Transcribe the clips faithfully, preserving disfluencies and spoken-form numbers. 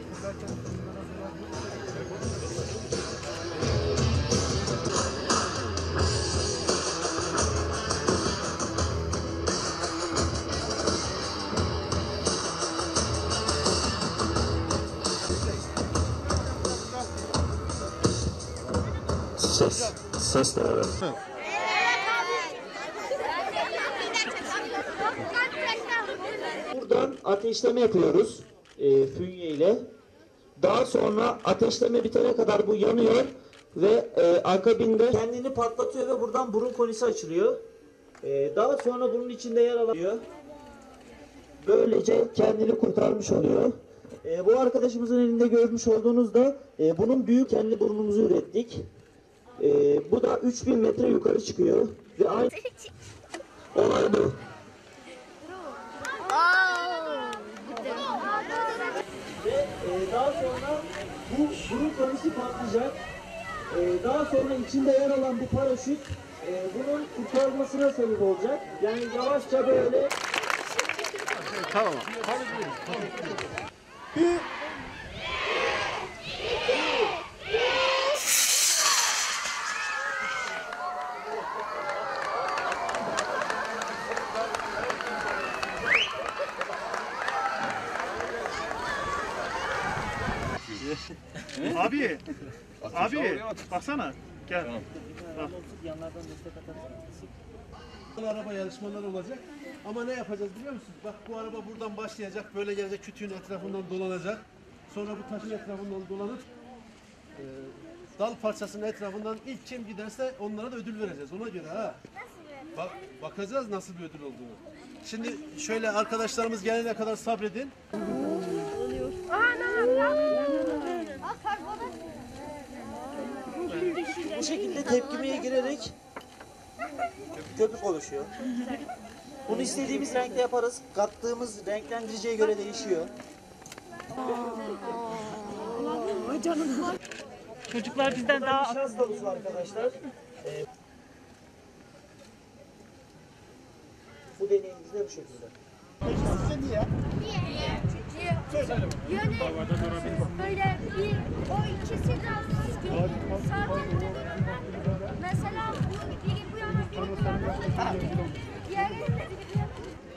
Ses, ses de evet. Buradan ateşleme yapıyoruz e, fünye ile. Daha sonra ateşleme bitene kadar bu yanıyor ve e, akabinde kendini patlatıyor ve buradan burun konisi açılıyor. E, daha sonra bunun içinde yer alıyor. Böylece kendini kurtarmış oluyor. E, bu arkadaşımızın elinde görmüş olduğunuz da e, bunun büyük kendi burnumuzu ürettik. E, bu da üç bin metre yukarı çıkıyor ve aynı olay bu. Ve e, daha sonra bu burun konisi patlayacak. E, daha sonra içinde yer alan bu paraşüt e, bunun kurtarılmasına sebep olacak. Yani yavaşça böyle. Tamam. Bir, Abi, abi baksana. Gel. Bak. Araba yarışmaları olacak. Ama ne yapacağız biliyor musunuz? Bak bu araba buradan başlayacak, böyle gelecek, kütüğün etrafından dolanacak. Sonra bu taşın etrafından dolanıp e, dal parçasının etrafından ilk kim giderse onlara da ödül vereceğiz. Ona göre ha. Bak, bakacağız nasıl bir ödül olduğunu. Şimdi şöyle arkadaşlarımız gelene kadar sabredin. bu şekilde tepkimeye girerek köpük oluşuyor. Bunu istediğimiz renkte yaparız. Kattığımız renklendiriciye göre değişiyor. Çocuklar bizden daha Şans dolusu arkadaşlar. Ee, bu deneyimiz de bu şekilde. Yani böyle bir o ikisi de sadece mesela bu biri bu yana biri bu yana diğeri de biri bu yana.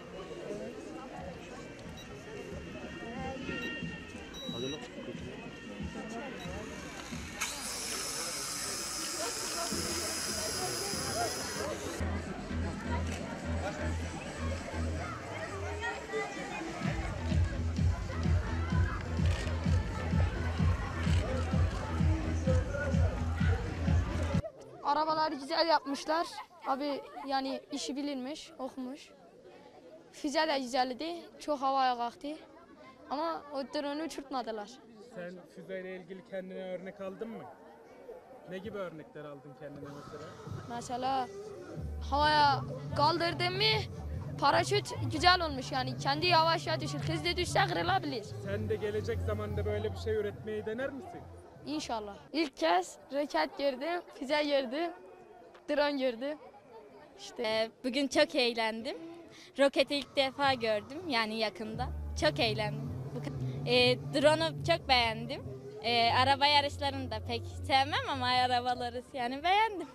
Arabaları güzel yapmışlar. Abi yani işi bilinmiş, okumuş. Füze de güzeldi. Çok havaya kalktı. Ama o drone'u uçurtmadılar. Sen füzeyle ilgili kendine örnek aldın mı? Ne gibi örnekler aldın kendine mesela? Mesela havaya kaldırdın mı paraşüt güzel olmuş yani kendi yavaşça düşür. Hızlı düşse kırılabilir. Sen de gelecek zamanda böyle bir şey üretmeyi dener misin? İnşallah. İlk kez roket gördüm, füze gördüm, drone gördüm. İşte bugün çok eğlendim. Roketi ilk defa gördüm yani yakında. Çok eğlendim. E, drone'u çok beğendim. E, araba yarışlarını da pek sevmem ama arabaları yani beğendim.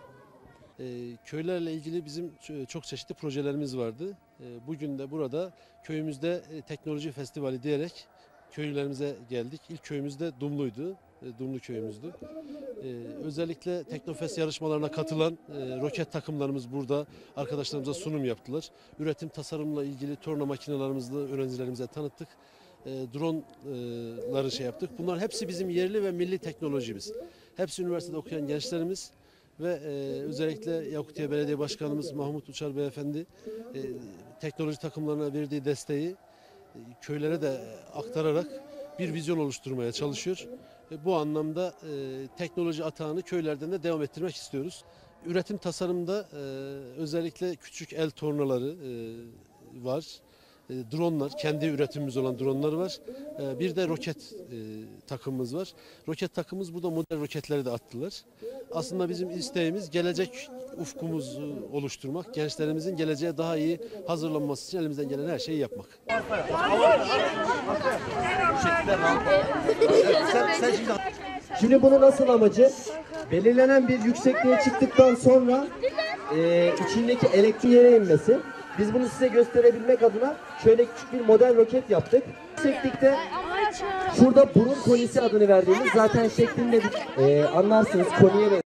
E, köylerle ilgili bizim çok çeşitli projelerimiz vardı. E, bugün de burada köyümüzde e, teknoloji festivali diyerek köylerimize geldik. İlk köyümüz de Dumlu'ydu. E, Dumlu köyümüzdü. E, özellikle Teknofest yarışmalarına katılan e, roket takımlarımız burada arkadaşlarımıza sunum yaptılar. Üretim tasarımla ilgili torna makinelerimizi öğrencilerimize tanıttık. E, drone'ları şey yaptık. Bunlar hepsi bizim yerli ve milli teknolojimiz. Hepsi üniversitede okuyan gençlerimiz ve e, özellikle Yakutiye Belediye Başkanımız Mahmut Uçar Beyefendi e, teknoloji takımlarına verdiği desteği e, köylere de aktararak bir vizyon oluşturmaya çalışıyor. E, bu anlamda e, teknoloji atağını köylerden de devam ettirmek istiyoruz. Üretim tasarımda e, özellikle küçük el tornaları e, var. E, dronlar, kendi üretimimiz olan dronlar var. E, bir de roket e, takımımız var. Roket takımımız burada model roketleri de attılar. aslında bizim isteğimiz gelecek ufkumuzu oluşturmak, gençlerimizin geleceğe daha iyi hazırlanması için elimizden gelen her şeyi yapmak. Şimdi bunun asıl amacı belirlenen bir yüksekliğe çıktıktan sonra e, içindeki elektrik yere inmesi. Biz bunu size gösterebilmek adına şöyle küçük bir model roket yaptık. Yükseklikte şurada burun konisi adını verdiğimiz zaten şeklinde bir, e, anlarsınız koniye